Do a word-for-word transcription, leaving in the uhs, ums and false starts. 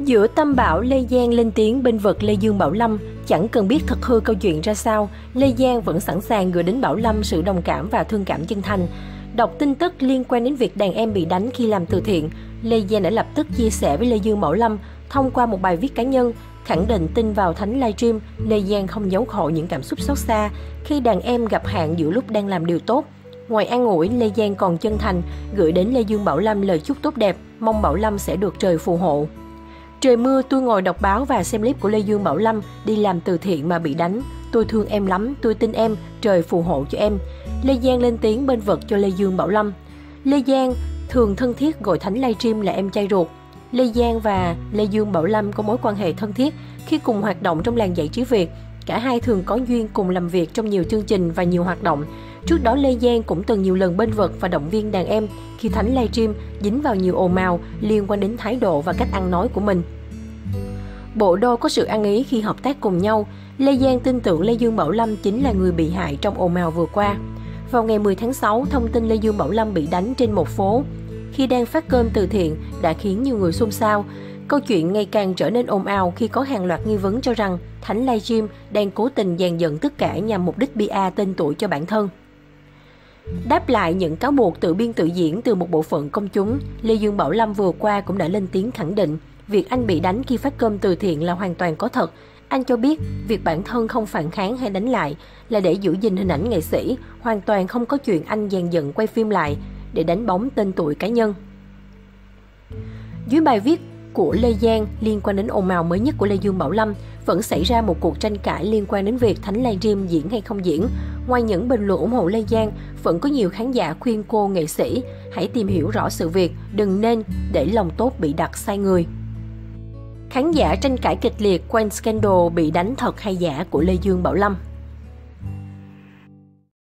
Giữa tâm bão, Lê Giang lên tiếng bênh vực Lê Dương Bảo Lâm. Chẳng cần biết thật hư câu chuyện ra sao, Lê Giang vẫn sẵn sàng gửi đến Bảo Lâm sự đồng cảm và thương cảm chân thành. Đọc tin tức liên quan đến việc đàn em bị đánh khi làm từ thiện, Lê Giang đã lập tức chia sẻ với Lê Dương Bảo Lâm thông qua một bài viết cá nhân, khẳng định tin vào thánh livestream. Lê Giang không giấu khỏi những cảm xúc xót xa khi đàn em gặp hạn giữa lúc đang làm điều tốt. Ngoài an ủi, Lê Giang còn chân thành gửi đến Lê Dương Bảo Lâm lời chúc tốt đẹp, mong Bảo Lâm sẽ được trời phù hộ. Trời mưa, tôi ngồi đọc báo và xem clip của Lê Dương Bảo Lâm đi làm từ thiện mà bị đánh. Tôi thương em lắm, tôi tin em, trời phù hộ cho em. Lê Giang lên tiếng bênh vực cho Lê Dương Bảo Lâm. Lê Giang thường thân thiết gọi thánh livestream là em trai ruột. Lê Giang và Lê Dương Bảo Lâm có mối quan hệ thân thiết khi cùng hoạt động trong làng giải trí Việt. Cả hai thường có duyên cùng làm việc trong nhiều chương trình và nhiều hoạt động. Trước đó, Lê Giang cũng từng nhiều lần bênh vực và động viên đàn em khi thánh livestream dính vào nhiều ồn ào liên quan đến thái độ và cách ăn nói của mình. Bộ đôi có sự ăn ý khi hợp tác cùng nhau. Lê Giang tin tưởng Lê Dương Bảo Lâm chính là người bị hại trong ồn ào vừa qua. Vào ngày mười tháng sáu, thông tin Lê Dương Bảo Lâm bị đánh trên một phố khi đang phát cơm từ thiện đã khiến nhiều người xôn xao. Câu chuyện ngày càng trở nên ồn ào khi có hàng loạt nghi vấn cho rằng thánh livestream đang cố tình dàn dựng tất cả nhằm mục đích pê e tên tuổi cho bản thân. Đáp lại những cáo buộc tự biên tự diễn từ một bộ phận công chúng, Lê Dương Bảo Lâm vừa qua cũng đã lên tiếng khẳng định việc anh bị đánh khi phát cơm từ thiện là hoàn toàn có thật. Anh cho biết việc bản thân không phản kháng hay đánh lại là để giữ gìn hình ảnh nghệ sĩ, hoàn toàn không có chuyện anh dàn dựng quay phim lại để đánh bóng tên tuổi cá nhân. Dưới bài viết của Lê Giang liên quan đến ồn ào mới nhất của Lê Dương Bảo Lâm, vẫn xảy ra một cuộc tranh cãi liên quan đến việc thánh livestream diễn hay không diễn. Ngoài những bình luận ủng hộ Lê Giang, vẫn có nhiều khán giả khuyên cô nghệ sĩ hãy tìm hiểu rõ sự việc, đừng nên để lòng tốt bị đặt sai người. Khán giả tranh cãi kịch liệt quanh scandal bị đánh thật hay giả của Lê Dương Bảo Lâm.